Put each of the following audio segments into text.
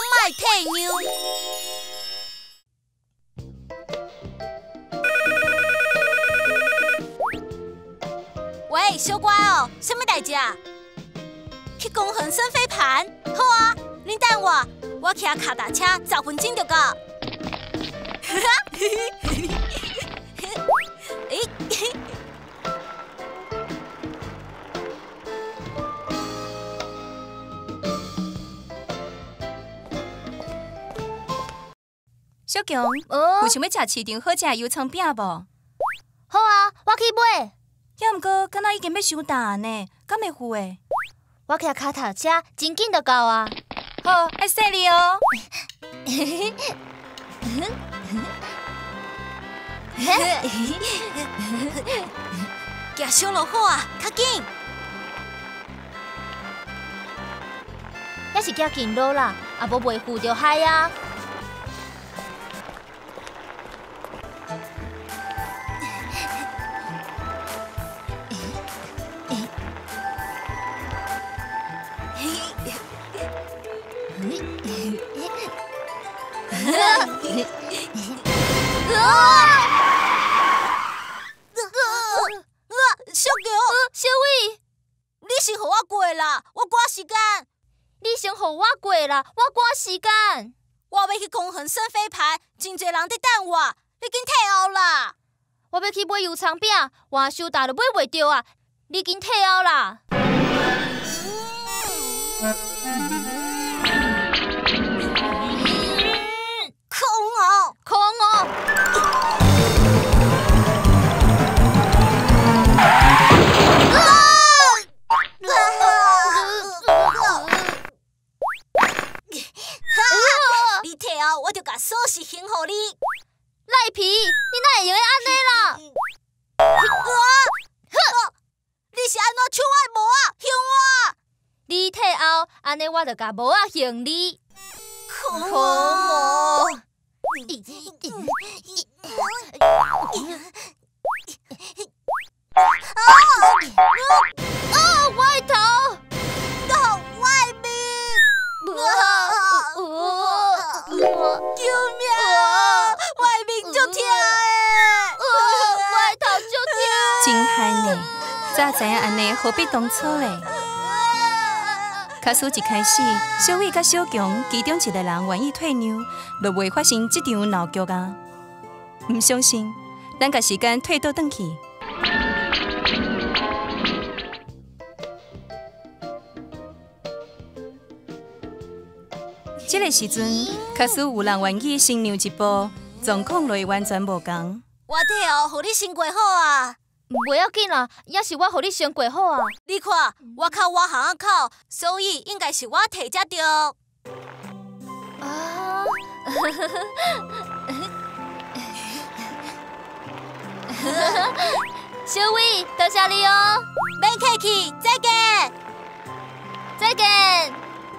卖退牛。喂，小乖哦，什么代志啊？去公园耍飞盘？好啊，你等我骑脚踏车10分钟就到。 小强，有想要食市场好食的油葱饼无？ 好啊，我去买。 要毋过，敢若已经要伤大呢，敢会赴的？ 我骑脚踏车真紧就到啊。 好，爱说你哦。 行小路好啊，较紧。 还是行近路啦，啊无袂赴着海啊。 小强， 小伟， 你先互我过啦，我赶时间。 你先互我过啦，我赶时间。 我要去公园耍飞盘，真侪人在等我，你紧退后啦。 我要去买油葱饼，换收大都买袂着啊！你紧退后啦。空哦！ 你退后，我就甲锁匙还互你。 赖皮，你哪会用安尼啦？ 你是安怎抢我帽啊？还我！ 你退后，安尼我就甲帽仔还你。 空哦！ 歪头！ 到外面！救命啊！外面足痛的！ 歪头足痛！ 真害呢，早知影安尼，何必当初嘞？假使一开始，小伟甲小强其中一个人愿意退让，就袂发生这场闹剧啊！唔相信，咱甲时间退倒转去。这个时阵，假使有人愿意先让一步，状况就会完全无同。 我退后，互你先过好啊！ 袂要紧啦，也是我互你先过好啊。 你看，我靠我巷仔口，所以应该是我摕才对。 啊！小伟，多谢你哦。 免客气，再见。 再见。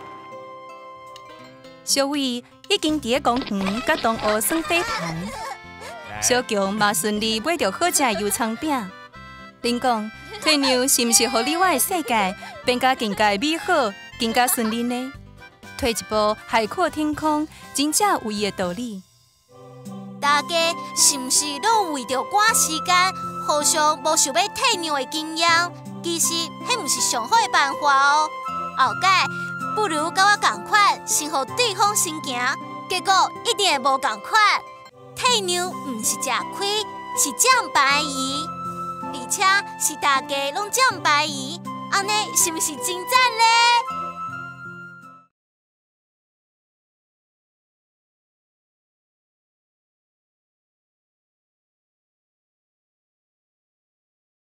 小伟已经伫个公园甲同学耍飞盘，小强嘛顺利买到好食的油葱饼。恁讲，退让是毋是互你我的世界变甲更加美好、更加顺利呢？退一步，海阔天空，真正有伊的道理。 大家是毋是拢为着赶时间，互相无想要退让的经验？其实，迄毋是上好的办法哦。后摆不如甲我同款，先互对方先行，结果一定会无同款。退让毋是吃亏，是占便宜。而且是大家拢占便宜，安尼是毋是真赞呢？